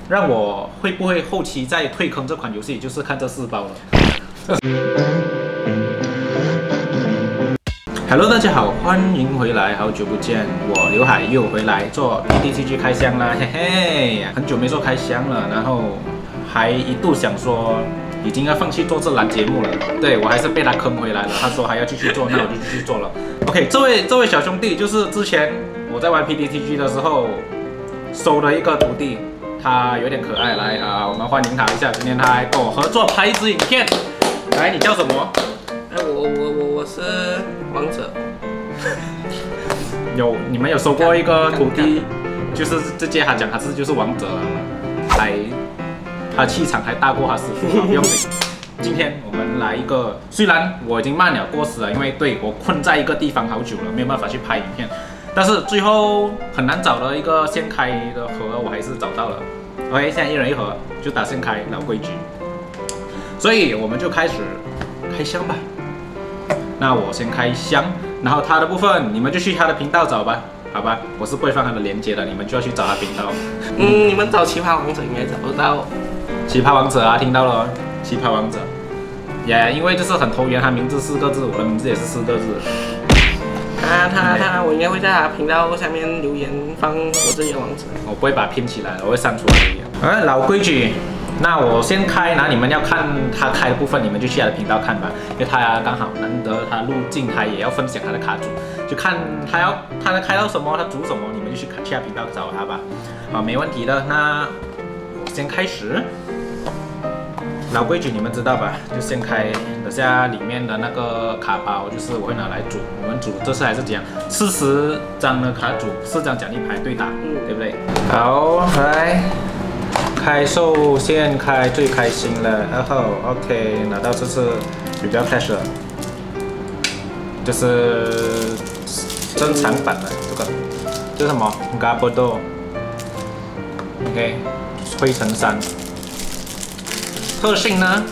让我会不会后期再退坑这款游戏，就是看这4包了。Hello， 大家好，欢迎回来，好久不见，我刘海又回来做 PTCG 开箱啦，嘿嘿，很久没做开箱了，然后还一度想说已经要放弃做这栏节目了，对我还是被他坑回来了，他说还要继续做，那我就继续做了。OK， 这位小兄弟就是之前我在玩 PTCG 的时候收的一个徒弟，他有点可爱，来啊，我们欢迎他一下，今天他还跟我合作拍一支影片，来，你叫什么？ 我是王者。 你们有收过一个徒弟，就是直接他讲他就是王者了，他气场还大过他师傅，不用紧。今天我们来一个，虽然我已经慢了过时了，因为对我困在一个地方好久了，没有办法去拍影片，但是最后很难找的一个现开的盒，我还是找到了。OK， 现在一人一盒，就打现开，老规矩。所以我们就开始开箱吧。那我先开箱，然后他的部分你们就去他的频道找吧，好吧？我是不会放他的链接的，你们就要去找他频道。 你们找奇葩王者应该找得到。 奇葩王者啊，听到了哦，奇葩王者。因为就是很投缘，他名字4个字，我的名字也是4个字。 我应该会在他频道下面留言放我自己的网址。我不会把它拼起来的，我会删除来。老规矩。那我先开，那你们要看他开的部分，你们就去他的频道看吧，因为他刚好难得他入境，他也要分享他的卡组，就看他开到什么，他组什么，你们就去他频道找他吧。好，没问题的。那我先开始，老规矩你们知道吧？就先开，等下里面的那个卡包就是我会拿来组，我们组这次还是这样，40张的卡组，4张奖励牌对打，对不对？好，来。开售现开最开心了，然后 OK 拿到这次Rebel Clash 了，就是正常版的这是什么 Gabodor OK 灰尘山。特性呢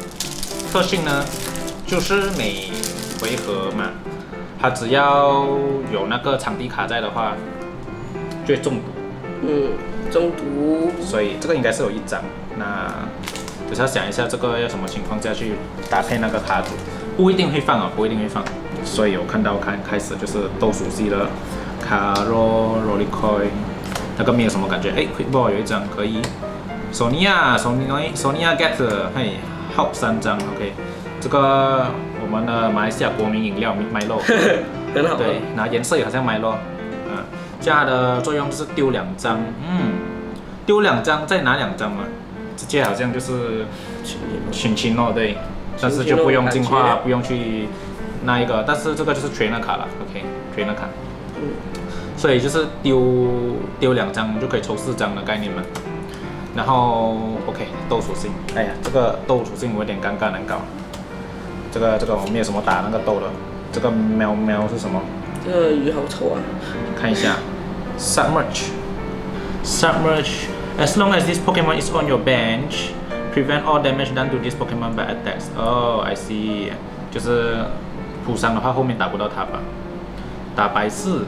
就是每回合嘛，它只要有那个场地卡在的话就会中毒。 中毒， 所以这个应该是有1张。那就是要想一下这个要什么情况下去搭配那个卡组，不一定会放啊，不一定会放。所以我开始就是斗属系的卡罗罗利克，那个没有什么感觉。Quick Ball 有1张可以。Sonia Get 嘿 Help 3张 OK， 这个我们的马来西亚国民饮料麦乐， 很好。 对，然后颜色也好像麦乐。这样的作用就是丢2张，丢2张再拿2张嘛，直接好像就是群哦，对，但是就不用进化，不用去那一个，但是这个就是 trainer 卡了 ，OK， trainer 卡，所以就是丢2张就可以抽4张的概念嘛。然后 OK 斗属性，哎呀，这个斗属性我有点尴尬难搞，这个我没有什么打那个斗的，这个喵是什么？ 这个鱼好丑啊！ 看一下 Submerge. As long as this Pokemon is on your bench, prevent all damage done to this Pokemon by attacks. Oh, I see. 就是普伤的话，后面打不到它吧？打白4，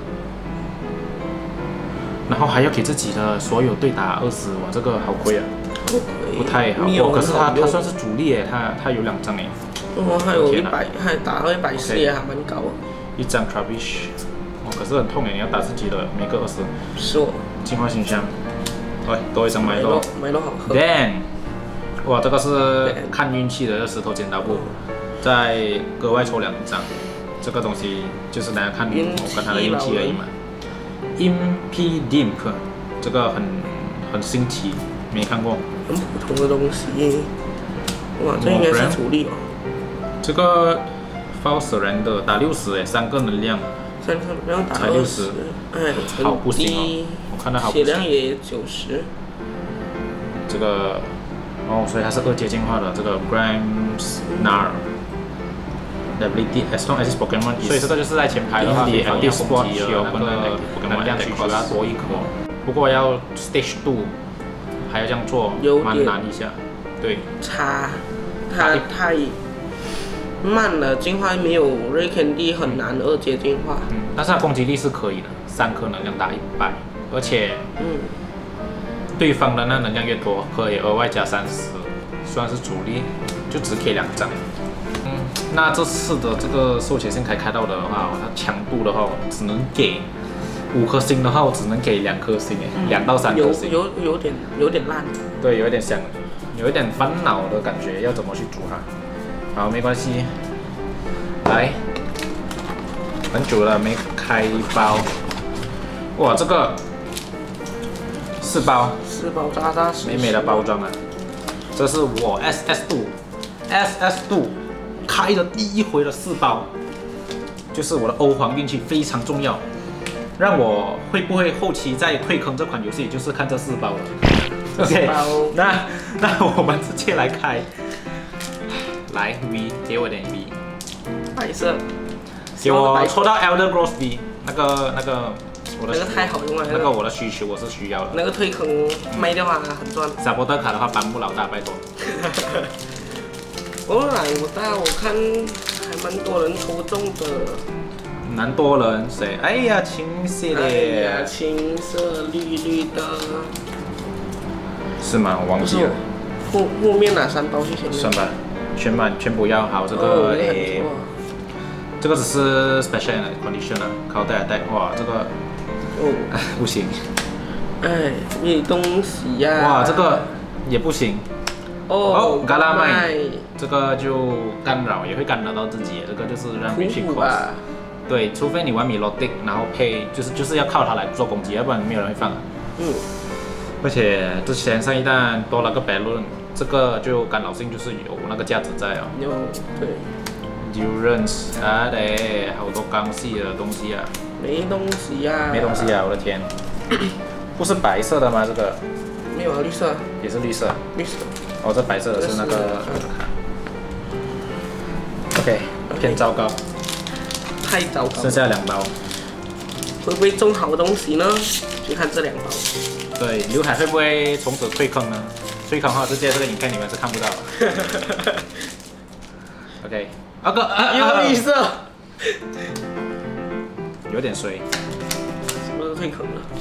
然后还要给自己的所有对打20，哇，这个好亏啊！不太好。可是它算是主力耶，它有2张耶。 还有100，还打到140也还蛮高啊。 1张 Trubbish， 可是很痛耶，你要打自己的每个20。 是哦。 净化信箱，多1张麦乐好喝。 Dan， 哇，这个是看运气的石头剪刀布，再额外抽2张，这个东西就是大家看我跟他的运气而已嘛。Impidimp， 这个很新奇，没看过。 很普通的东西。哇，这应该是主力哦。 这个 Foul Surrender 打603个能量。 3个能量打才60，好不行哦！我看到好不行。 血量也90。 这个所以它是2阶进化的这个 Grimmsnarl Ability as long as this Pokemon is， 所以这个就是在前排的话，比 Active Spot 有那个能量需求要多1颗，不过要 Stage 2还要这样做，蛮难一下。对， 它太慢了，进化没有 Ray Candy 很难2阶进化。但是它攻击力是可以的，3颗能量打100，而且对方的那能量越多，可以额外加30，算是主力，就只给2张。那这次的这个授权线开到的话，它强度的话只能给5颗星的话，我只能给2颗星，2到3颗星。 有点烂。 对，有一点烦恼的感觉，要怎么去煮它？好，没关系。来，很久了没开包。哇，这个4包扎扎实实， 美美的包装啊！这是我 SS 度开的第1回的4包，就是我的欧皇运气非常重要，让我会不会后期再退坑这款游戏，就是看这4包了。OK， 那我们直接来开，来 V 给我点 V， 白色， 给我抽到 Elder Gross V， 那个。 那个太好用了， 那个我的需求我是需要的。 那个退坑卖掉啊，很赚。 萨博特卡的话，班木老大，拜托。 我买不到，我看还蛮多人抽中的。 蛮多人谁？哎呀，青色的。 哎呀，青色绿绿的。 是吗？我忘记了。 后面哪3包去前面？ 算吧，全部要好这个这个只是 special condition 啊，靠带。哇，这个。不行， 哎，没东西呀！ 哇，这个也不行。 哦， 嘎拉麦，这个就也会干扰到自己，这个就是让你去 cos。对，除非你玩 melodic， 然后配就是要靠它来做攻击，要不然没有人会放。而且之前上一弹多了个 balloon， 这个就干扰性就是有那个价值在哦。 有，对。 Durance， 对，好多钢系的东西啊。 没东西呀！ 没东西啊！我的天，不是白色的吗？这个没有啊，绿色。 也是绿色。 绿色。 哦，这白色的是那个。OK， 偏糟糕。 太糟糕。 剩下2包。 会不会中好东西呢？去看这2包。 对，刘海会不会从此退坑呢？退坑的话，直接这个影片你们是看不到的。OK， 又绿色。 有点衰， 是不是退坑了？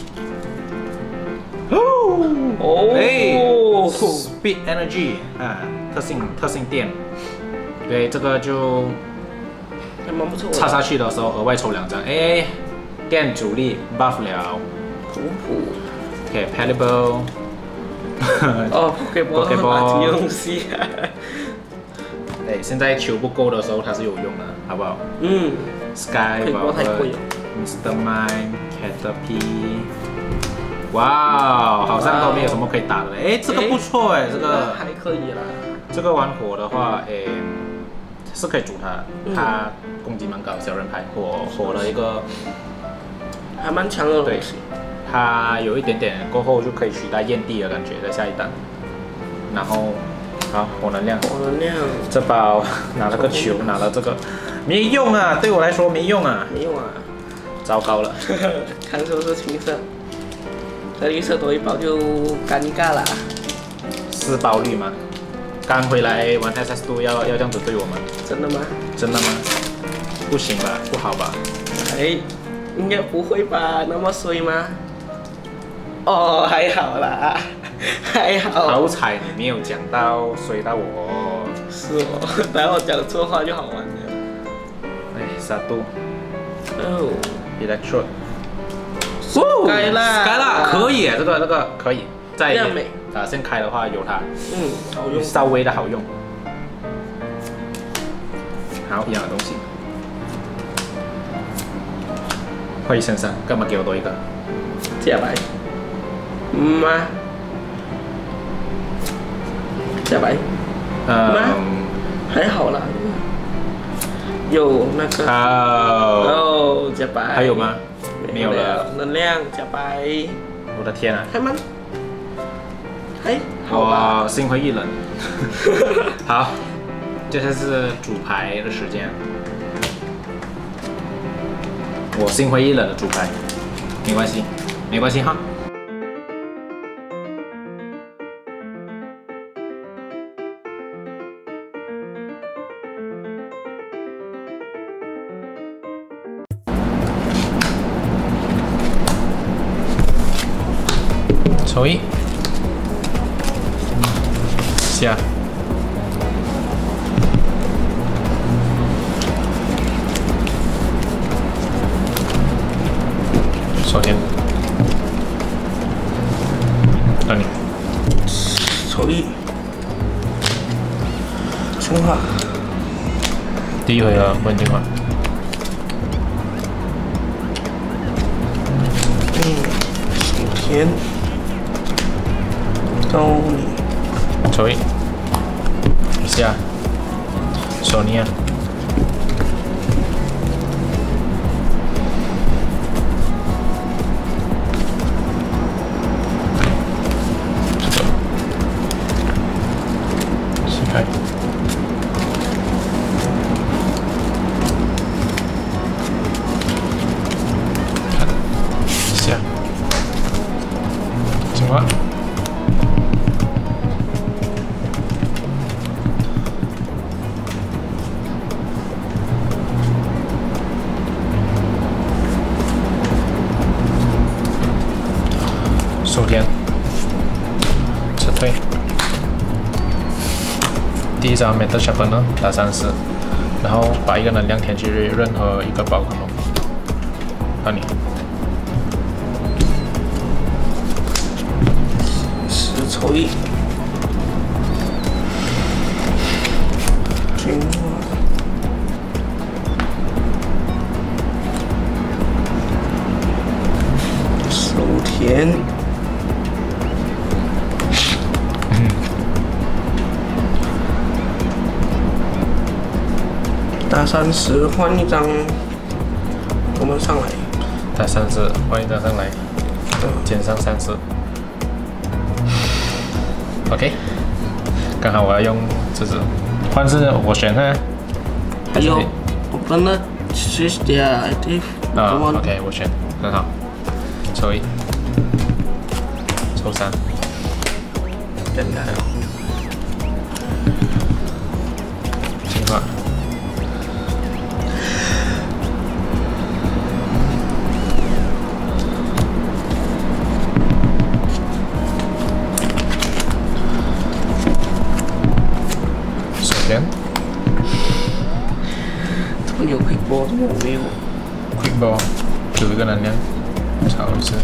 哦，Speed Energy 啊，特性电，对，这个就还蛮不错。 插下去的时候额外抽2张，哎，电主力 buff 了。 普 OK，Pebble。 哦 ，Pokeball 这东西。 哎，现在球不够的时候它是有用的，好不好？Sky Mr. Mime、Caterpie， 哇，好像都没有什么可以打的嘞。哎，这个不错哎，这个还可以啦。 这个玩火的话，哎，是可以煮它，它攻击蛮高，小人牌火的一个， 还蛮强的东西。 它有一点点过后就可以取代焰帝的感觉，在下一弹。然后，好，火能量。这包拿了个球，拿了这个，没用啊，对我来说没用啊。 没用啊。 糟糕了， 看是不是青色？这绿色多1包就尴尬了。 4包绿吗？刚回来玩 SS2要这样子对我吗？ 真的吗？ 真的吗？不行吧？不好吧？ 哎，应该不会吧？那么衰吗？哦，还好啦，还好。 好彩你没有讲到衰到我。 是哦，等我讲错话就好玩了。 哎，1 哦。 Electrode， Skyla 可以，这个可以。再先开的话有它， 好用， 稍微的好用。好，一样的东西。会身上，干嘛给我多一个？ 假白。吗？假白。还好啦。有那个。哦，假白。 还有吗？没有了。 能量假白。 我的天啊！ 还好吧。 我心灰意冷。好，接下来是主牌的时间。我心灰意冷的主牌，没关系，没关系哈。抽1， 下，手天，到你， 手艺，进化， 第一回合问进化， 手天，到你， 手艺，下，手尼啊。开，看，下，进化，手天，撤退。第一招 Metal Sharpener 打30，然后把一个能量填进去任何一个宝可梦。到你。 10抽一，进化，手田。打30换一张，我们上来。 打30换一张上来，减上30。OK， 刚好我要用这只，换是我选的。 还有，我本来是的， 啊 ，OK， 我选，很好。抽1，抽3， 变态哦。 进化。 怎么有 quick ball， 怎么我没有 ？quick ball， 有一个能量，炒一次。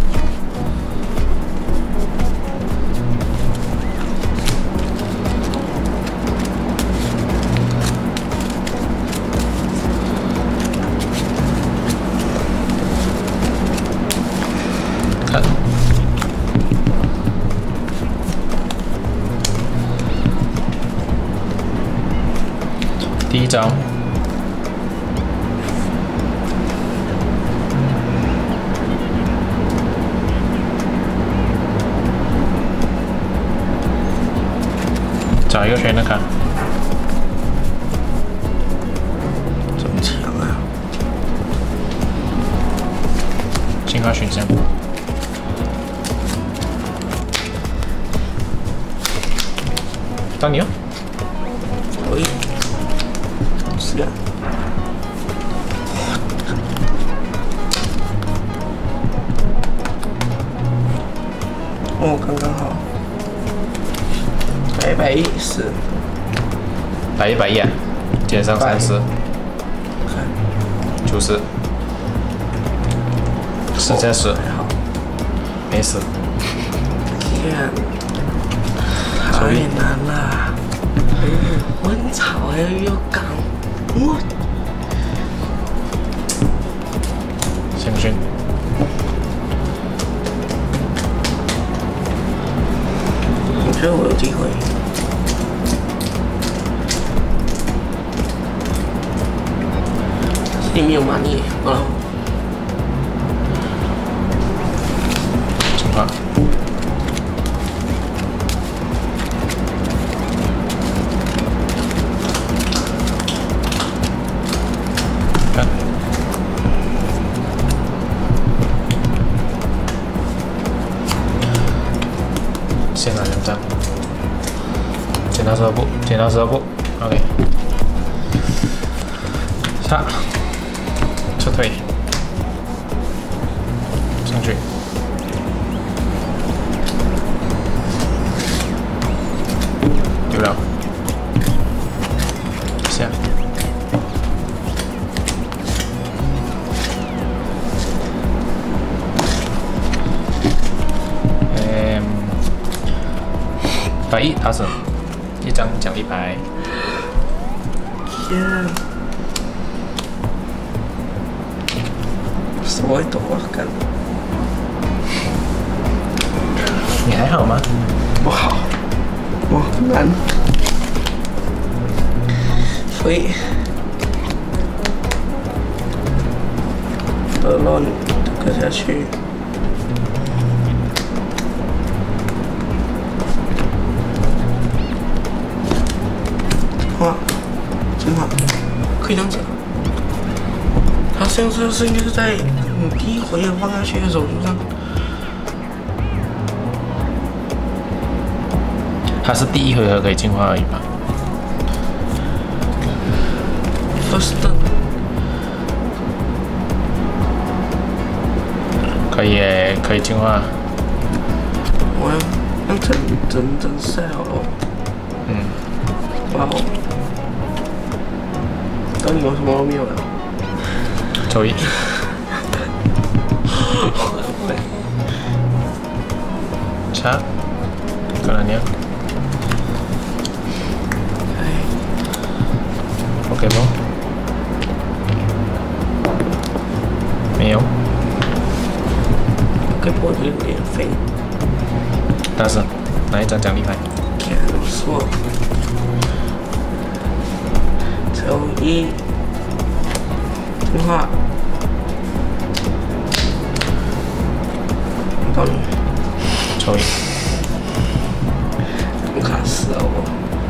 看。第一招，找一个圈的卡， 这么强啊！ 进化选项，到你了。 可以。是啊。哦，刚刚好。110， 打110啊，减上30， 看 90，实在是还好， 没事。 天，太难了。温草还要讲，我先训， 我觉得我有机会。里面有蛮力啊！ 进化，看，先拿2张，剪刀石头布，剪刀石头布 ，OK， 下。撤退，上去，丢了。下。100打死，1张奖励牌。 天，什么都我干。 你还好吗？ 不好，我很难。所以，德隆搁下去。哇，真好，可以这样子。他现在是应该是在你第一回合放下去的手术上。 他是第1回合可以进化而已吧 ？First turn。 可以耶，可以进化。 我要让整晒好了。 嗯。 哇哦。当你有什么都没有了。 抽1。查，可能呢。OK 不？没有。 OK 不有点飞。 但是拿1张奖励牌。 看不错。抽1。进化。到你。 抽1。 怎么卡死了我？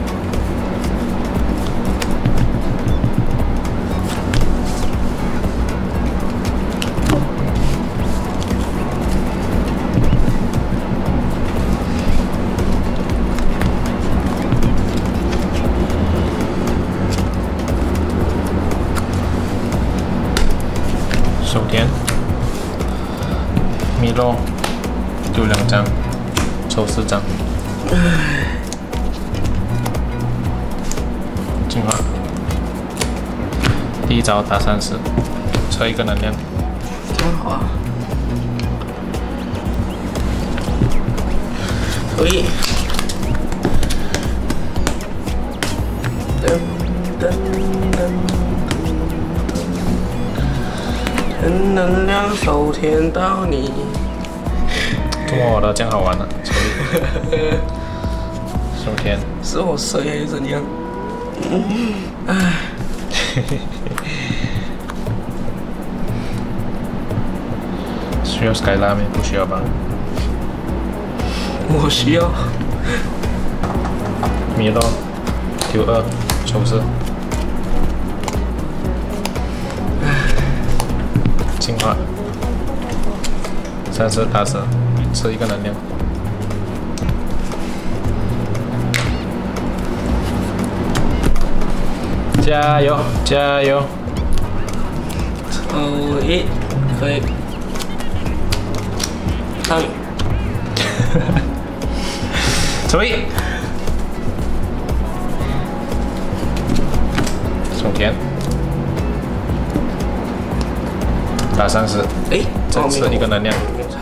手田，米洛，丢2张，抽4张。进化。第1招打30，测1个能量。 挺好啊。可以。噔噔噔。能量手填到你。 怎么我的这样好玩呢？手填。 是我衰还是怎样？唉。 需要 Skylar 吗？不需要吧？ 我需要。 米洛，丢2，抽4。进化，30打死，吃1个能量。加油，加油！ 抽1，可以。到你。 抽1。手田。打30，再吃1个能量。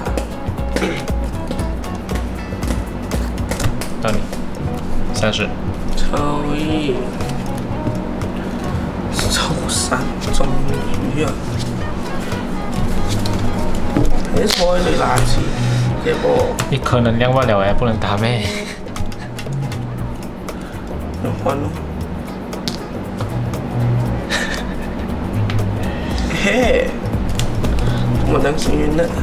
到你，30。 抽1，抽3，终于啊！你抽一堆垃圾，结果 1颗能量罢了哎，不能打咩？ 要换咯。嘿。我当幸运的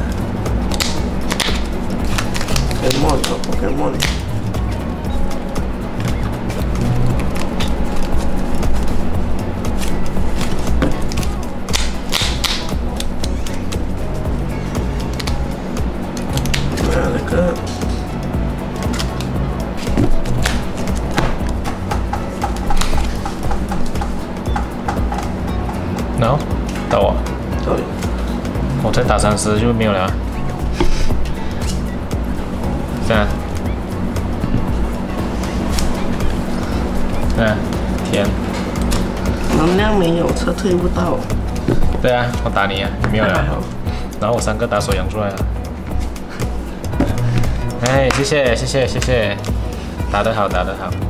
，Pokemon。那个。 No， 到我。 到你。 我再打30就没有了。这样。 嗯，甜。 能量没有，撤退不到。 对啊，我打你啊，你没有了。然后我3个打手扬出来了。哎，谢谢谢谢谢谢，打得好打得好。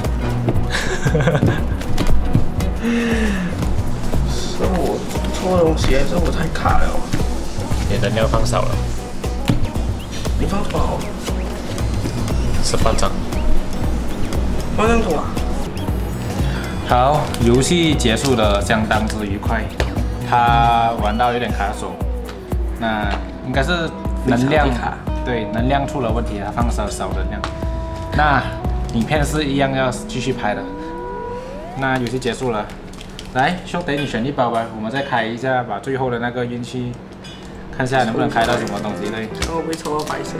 是我错东西还是我太卡了？ 你能量放少了。 你放多少 ？18张。 放这样多啊？ 好，游戏结束的相当之愉快，他玩到有点卡手，那应该是能量对能量出了问题，他放少能量。那影片是一样要继续拍的，那游戏结束了，来兄弟你选一包吧，我们再开一下，把最后的那个运气，看下来能不能开到什么东西对。 看会不会抽到白色？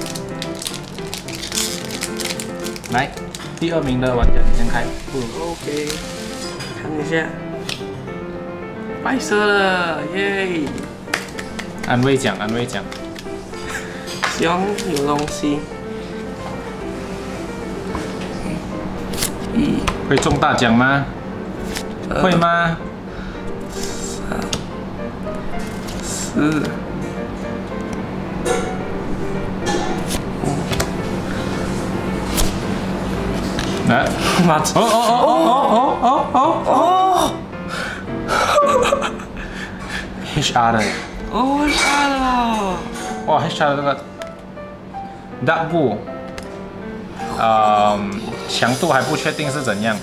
来，第2名的玩家你先开。 OK， 看一下，白色了，耶！ 安慰奖，安慰奖。 希望有东西。 会中大奖吗？会吗 ？3、4、 来，妈！哦！HR 的。 哦，HR 的。 哇 ，HR 的这个大布，强度还不确定是怎样，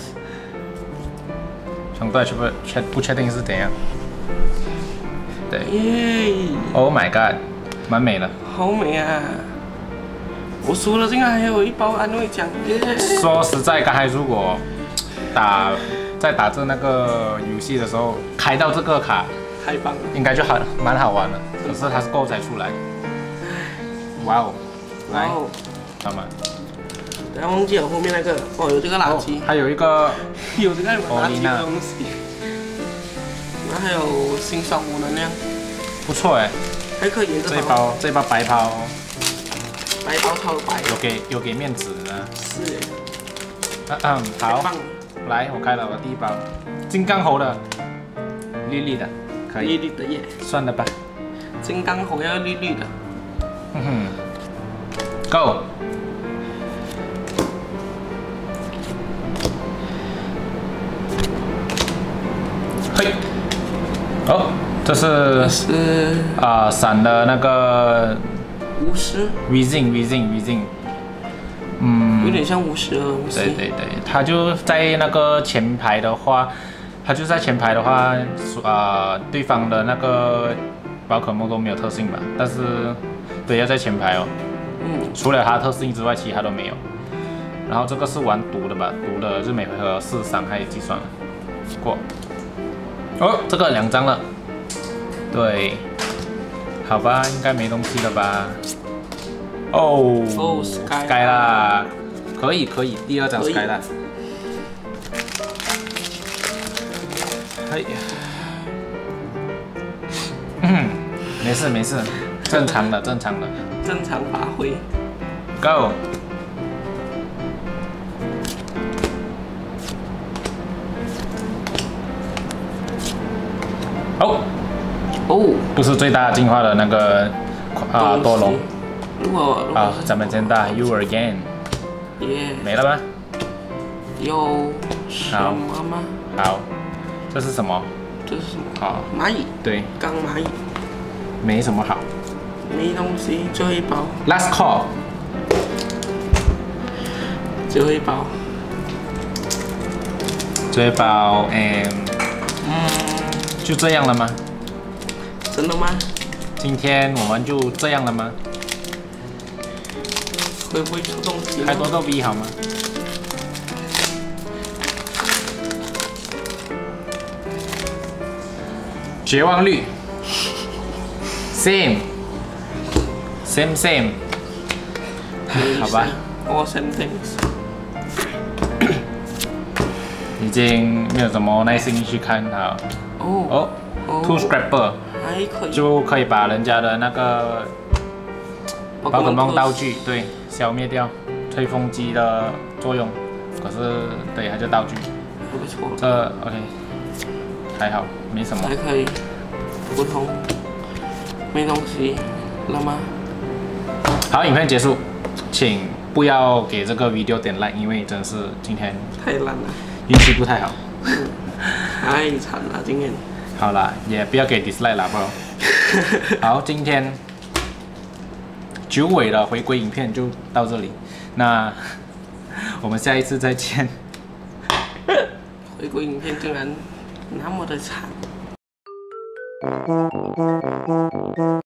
强度还不确定是怎样。对。 耶 ！Oh my god， 蛮美的。 好美啊！我输了，竟然还有一包安慰奖。 说实在，刚才如果在打这那个游戏的时候开到这个卡， 太棒了， 应该就蛮好玩的。可是它是够才出来。哇哦！来，好吗？ 不要忘记了后面那个哦，有这个垃圾， 还有一个有这个垃圾的东西。然后还有欣赏5能量， 不错哎， 还可以。 这一包白抛。 白包超白， 有给面子的。 是好，来，我开了我第1包，金刚猴的，绿绿的，可以。 绿绿的耶， 算了吧。 金刚猴要绿绿的。 Go。嘿。哦，这是闪的那个。 巫师 ，Wizing， 有点像巫师的东西。 对，他就在那个前排的话，对方的那个宝可梦都没有特性吧？但是，对，要在前排哦。除了它特性之外，其他都没有。然后这个是玩毒的吧？毒的就每回合4伤害计算了。过。哦，这个2张了。对。好吧，应该没东西了吧？哦 ，Sky 啦，可以，第2张 Sky 啦。没事，正常的。 正常发挥。 Go。哦，不是最大进化的那个多龙。好，咱们先打 You Again。没了吗？ 有什么吗？ 好，这是什么？ 这是什么？ 好， 蚂蚁。 对， 钢蚂蚁。 没什么好。 没东西，最后一包。 Last call。 最后一包。 就这样了吗？ 真的吗？ 今天我们就这样了吗？ 会不会出东西？ 开多逗逼好吗？绝望率 ，same，好吧。 All same things。 已经没有什么耐心去看它。Two Scrapper。 还可以， 就可以把人家的那个宝可梦道具对消灭掉，吹风机的作用。 可是对，它就道具。 不错。 这 OK， 还好，没什么。 还可以，普通，没东西了吗？ 好，影片结束，请不要给这个 video 点 like， 因为真的是今天太烂了， 运气不太好。 太惨了，今天。 好啦，也不要给 dislike 啦 bro。好，今天久违的回归影片就到这里，那我们下一次再见。 回归影片竟然那么的惨。